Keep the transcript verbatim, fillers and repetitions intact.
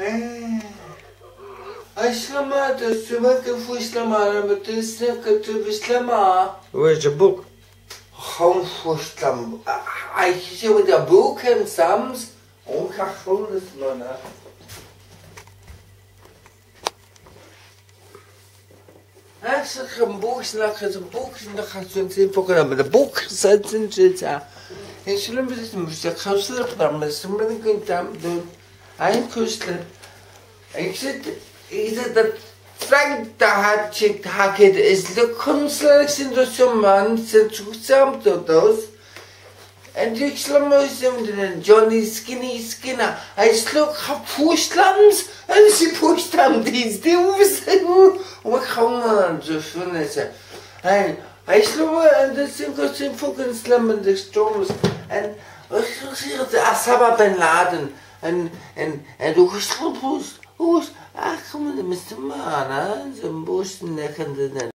Islama, dus je werkt voor Islama, maar het is niet dat je Islama. Where's your book? Gewoon voor Islam. Ik zie wat dat boek en soms. Ongevoelig, man. Ik zeg een boek, slag is een boek, en dan gaat zo'n zin voor kunnen, maar de boek zit in zit. En zullen we dit moeten, ik ga slapen, maar ze moeten niet doen. Een kusler. Ik zit, ik zit dat Frank daar had, ik had het, is de kunstler, ik zit door zo'n man, zit samen tot ons. En die slamozen, Johnny Skinny Skinner, hij sloeg gepoeslams, en ze poestam die stilven. En ik ga maar zo vinden. En hij sloeg, en dat zijn gewoon zo'n fucking slammende storms. En ik zie het, Osama bin Laden. En, en, en du geslopt, hoest, hoest, ach, kom maar, mister Man, hè, zo'n boos nekkende.